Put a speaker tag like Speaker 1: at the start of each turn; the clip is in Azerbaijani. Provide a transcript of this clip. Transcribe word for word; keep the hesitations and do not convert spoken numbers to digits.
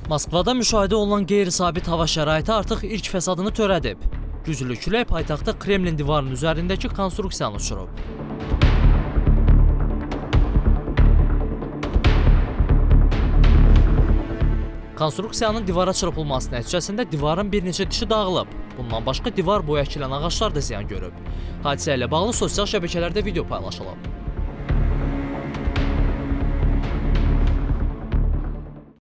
Speaker 1: Moskvada müşahidə olunan qeyri-sabit hava şəraiti artıq ilk fəsadını törədib. Güclü külək paytaxtda Kremlin divarının üzərindəki konstruksiyanı uçurub. Konstruksiyanın divara çırpılması nəticəsində divarın bir neçə dişi dağılıb. Bundan başqa divar boyu əkilən ağaclar da ziyan görüb. Hadisə ilə bağlı sosial şəbəkələrdə video paylaşılıb.